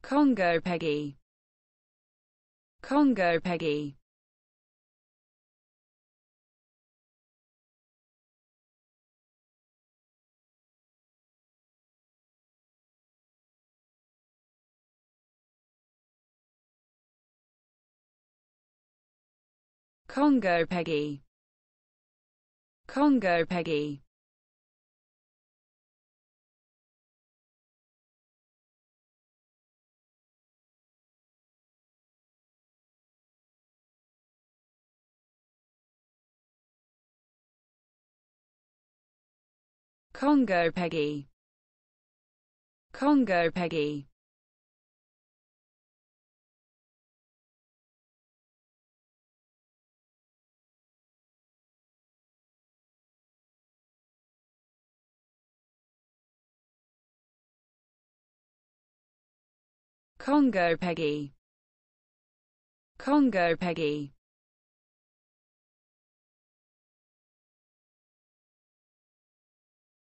Congo Peggy, Congo Peggy, Congo Peggy, Congo Peggy, Congo Peggy, Congo Peggy, Congo Peggy, Congo Peggy.